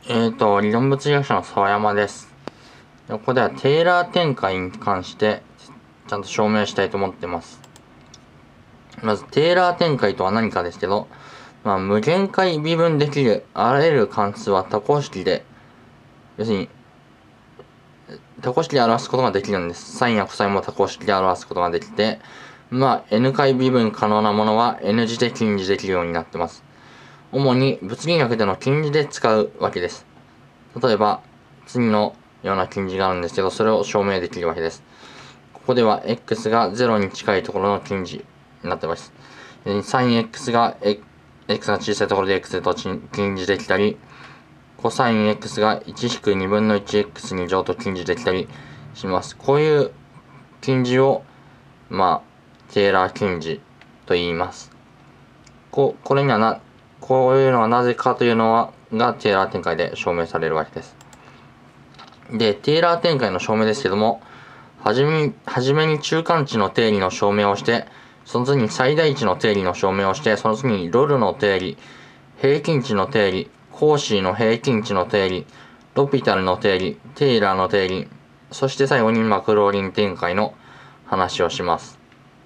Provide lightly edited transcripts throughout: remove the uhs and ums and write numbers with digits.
理論物理学者の沢山です。ここではテーラー展開に関してちゃんと証明したいと思ってます。まず、テーラー展開とは何かですけど、無限回微分できるあらゆる関数は多項式で、要するに、多項式で表すことができるんです。サインやコサインも多項式で表すことができて、n 回微分可能なものは n 次で近似できるようになってます。主に物理学での近似で使うわけです。例えば、次のような近似があるんですけど、それを証明できるわけです。ここでは x が0に近いところの近似になってます。sinx が x が小さいところで x と近似できたり、cosx が 1-2 分の 1x2 乗と近似できたりします。こういう近似を、テーラー近似と言います。こういうのはなぜかというのがテーラー展開で証明されるわけです。で、テーラー展開の証明ですけども、はじめに中間値の定理の証明をして、その次に最大値の定理の証明をして、その次にロルの定理、平均値の定理、コーシーの平均値の定理、ロピタルの定理、テイラーの定理、そして最後にマクローリン展開の話をします。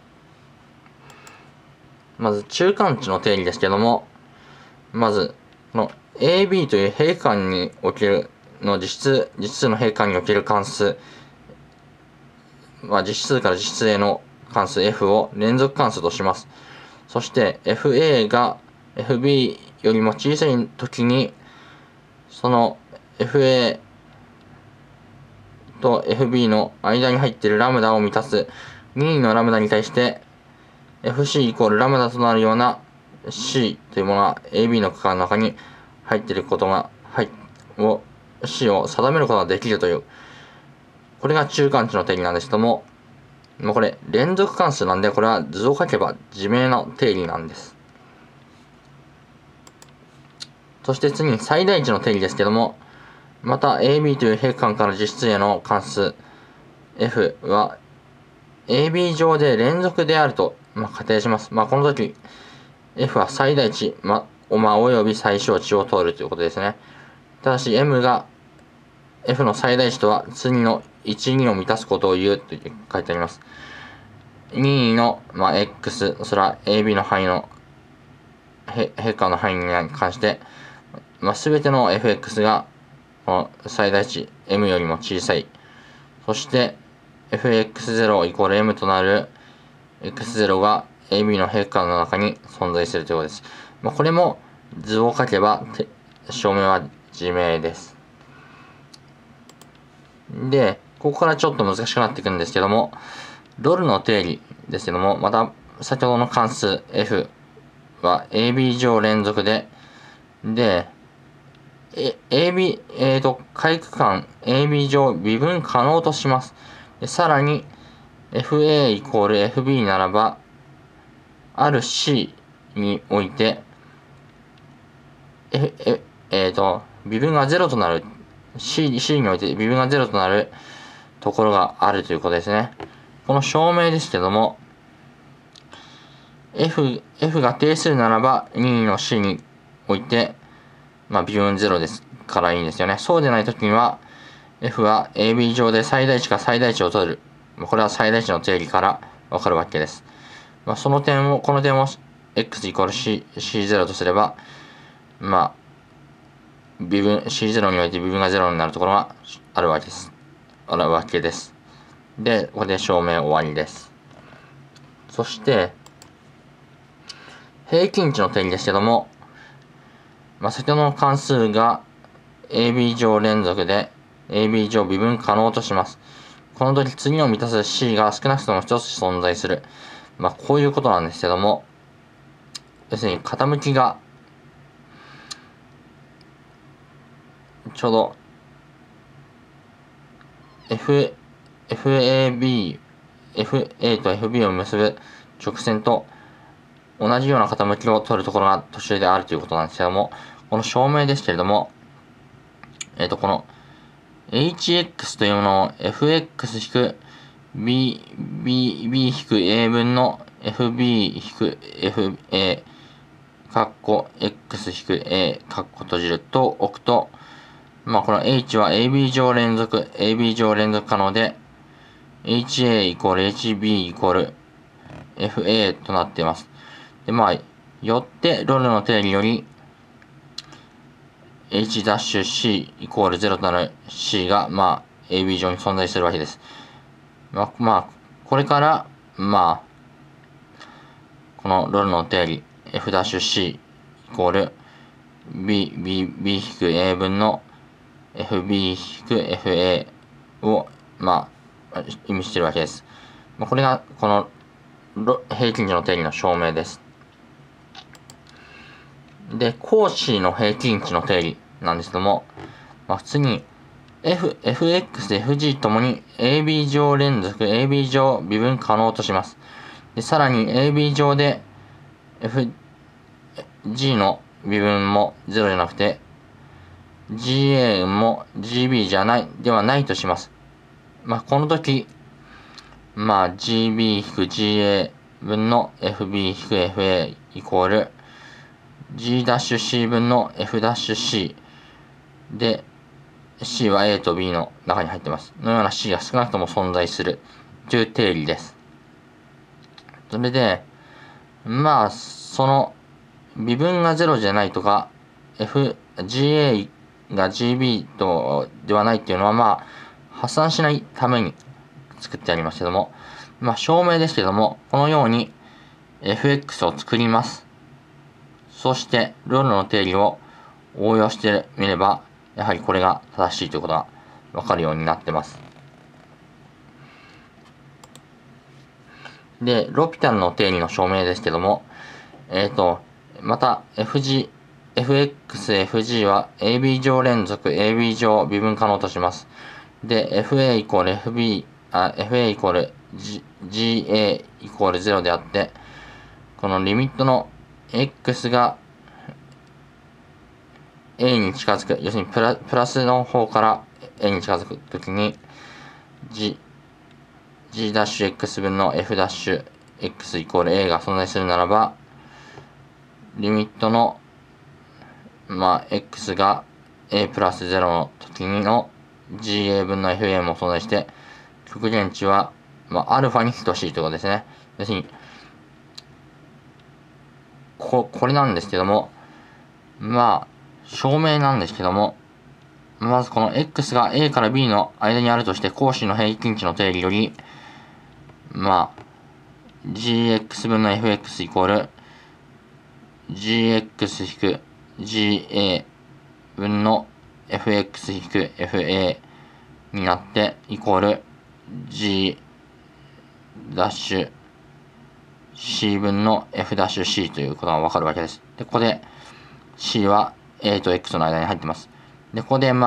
まず中間値の定理ですけども、まず、この AB という平間におけるの実数の平間における関数、実数から実数への関数 f を連続関数とします。そして fa が fb よりも小さいときに、その fa と fb の間に入っているラムダを満たす任意のラムダに対して fc イコールラムダとなるような c というものは ab の区間の中に入っていることが、c を定めることができるという、これが中間値の定理なんですけども、これ連続関数なんで、これは図を書けば自明の定理なんです。そして次に最大値の定理ですけども、また AB という平間から実質への関数 f は AB 上で連続であると、仮定します。この時 f は最大値、および最小値を通るということですね。ただし m が f の最大値とは次の1、2を満たすことを言うと書いてあります。任意の、x、それは AB の範囲の平間の範囲に関して、すべての fx がこの最大値 m よりも小さい。そして fx0 イコール m となる x0 が AB の平間の中に存在するということです。これも図を書けば証明は自明です。で、ここからちょっと難しくなっていくんですけども、ロルの定理ですけども、また先ほどの関数 f は AB 上連続で、AB、回区間 AB 上微分可能とします。さらに、FA イコール FB ならば、ある C において、微分が0となる、C において微分が0となるところがあるということですね。この証明ですけども、F が定数ならば、任意の C において、微分0ですからいいんですよね。そうでないときには、F は AB 上で最大値か最大値を取る。これは最大値の定理からわかるわけです。この点を x イコール C0 とすれば、C0 において微分が0になるところがあるわけです。で、ここで証明終わりです。そして、平均値の定理ですけども、先ほどの関数が AB 上連続で AB 上微分可能とします。この時次を満たす C が少なくとも一つ存在する。こういうことなんですけども、要するに傾きがちょうど FA と FB を結ぶ直線と同じような傾きを取るところが途中であるということなんですけども、この証明ですけれども、この hx というものを fx-b-a 分の fb-fa x-a と置くと、 この H は AB 乗連続可能で、HA イコール HB イコール FA となっています。で、よって、ロールの定理より、H'C イコール0となる C が、AB 上に存在するわけです。これから、このロールの定理、F'C イコール B-A 分の FB-FA を、意味しているわけです。これが、この平均値の定理の証明です。で、コーシーの平均値の定理なんですけども、普通に fx、fg ともに AB 乗連続、AB 乗微分可能とします。で、さらに AB 乗で fg の微分も0じゃなくて、GA も GB ではないとします。この時、GB-GA 分の FB-FA イコール G'-C 分の F'C で C は A と B の中に入ってます。のような C が少なくとも存在するという定理です。それで、その微分が0じゃないとか、GA が GB とではないっていうのは発散しないために作ってありますけども、証明ですけども、このように fx を作ります。そして、ロールの定理を応用してみれば、やはりこれが正しいということがわかるようになってます。で、ロピタルの定理の証明ですけども、また、fx、fg は AB 乗連続、AB 乗微分可能とします。で、fa イコール fa イコール ga イコール0であって、このリミットのx が a に近づく、要するにプラスの方から a に近づくときに g'(x) 分の f'x イコール a が存在するならば、リミットのx が a プラス0の時の ga 分の fa も存在して、極限値はアルファに等しいということですね。要するにこれなんですけども、証明なんですけども、まずこの x が a から b の間にあるとして、コーシーの平均値の定理より、gx 分の fx イコール gx-ga 分の fx-fa になって、イコール g' C 分の F'C ということがわかるわけです。で、ここで C は A と X の間に入ってます。で、ここで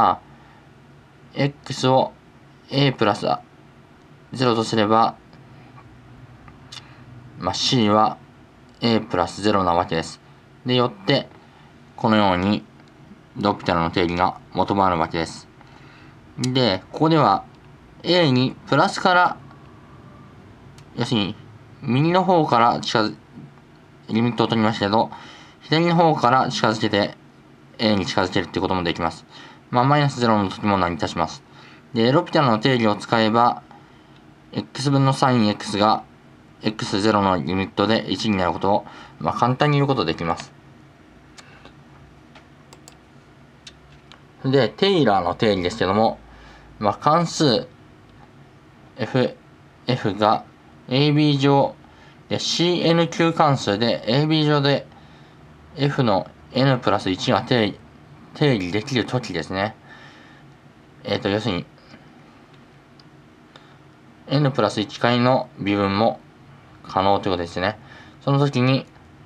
X を A プラス0とすれば、C は A プラス0なわけです。で、よって、このように、ロピタルの定理が求まるわけです。で、ここでは A にプラスから、要するに、右の方からリミットを取りましたけど、左の方から近づけて A に近づけるってこともできます。マイナス0の時も成り立ちます。で、ロピタルの定理を使えば、x 分の sinx が x0 のリミットで1になることを、簡単に言うことができます。で、テイラーの定理ですけども、関数 f がAB 乗で CN 関数で AB 乗で F の N プラス1が定理できるときですね。要するに N プラス1回の微分も可能ということですね。その時に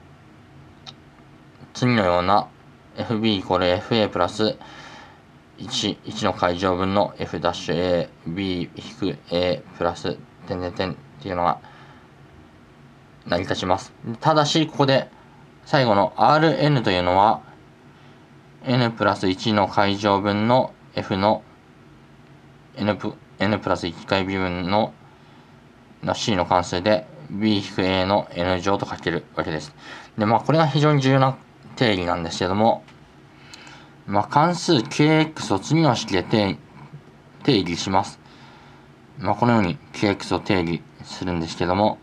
次のような FB イコール FA プラス1の階乗分の F'A B-A プラス点っていうのが成り立ちます。ただし、ここで最後の Rn というのは N プラス1の階乗分の F の N プラス1回微分の C の関数で B-A の N 乗と書けるわけです。で、これが非常に重要な定理なんですけども、 関数 kx を次の式で定義します。このように kx を定義するんですけども、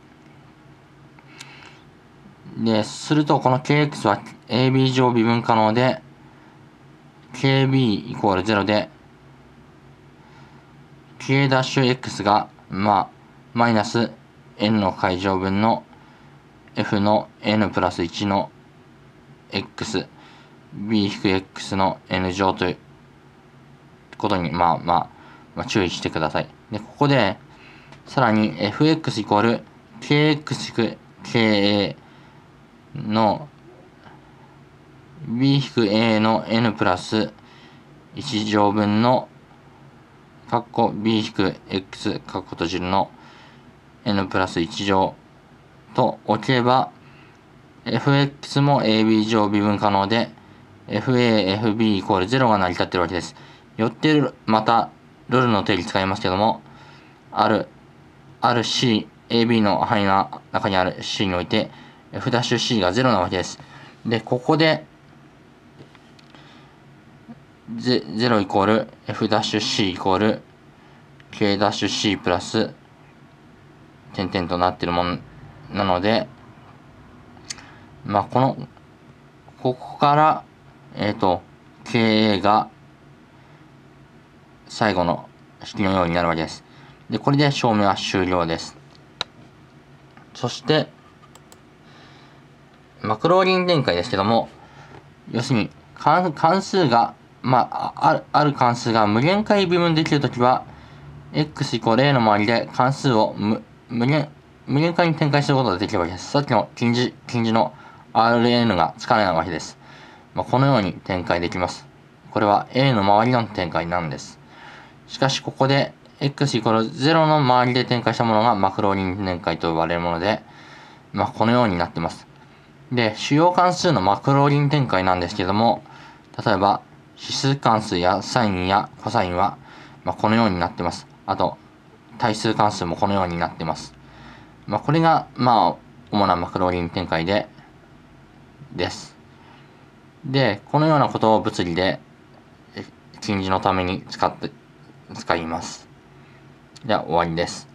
するとこの kx は AB 乗微分可能で、kb イコール0で、k'(x) が、マイナス n の階乗分の f の n プラス1の x、b-x の n 乗ということに、注意してください。で、ここで、さらに fx イコール kx-ka の b-a の n プラス1乗分のb-x 閉じるの n プラス1乗と置けば fx も ab 乗微分可能で fa、fb イコール0が成り立っているわけです。よってまたルールの定義使いますけども、ある C、AB の範囲の中にある C において f'(c) が0なわけです。で、ここで0イコール f'(c) イコール k'(c) プラス点々となっているものなので、ここから、ka が最後の式のようになるわけです。で、これで証明は終了です。そして、マクローリン展開ですけども、要するに関数が、ある関数が無限回微分できるときは、x イコール a の周りで関数を無限回に展開することができるわけです。さっきの近似の Rn が使えないわけです。このように展開できます。これは a の周りの展開なんです。しかしここで x イコール0の周りで展開したものがマクローリン展開と呼ばれるもので、このようになっています。で、主要関数のマクローリン展開なんですけども、例えば指数関数やサインやコサインは、このようになっています。あと、対数関数もこのようになっています。これが、主なマクローリン展開です。で、このようなことを物理で近似のために使います。では終わりです。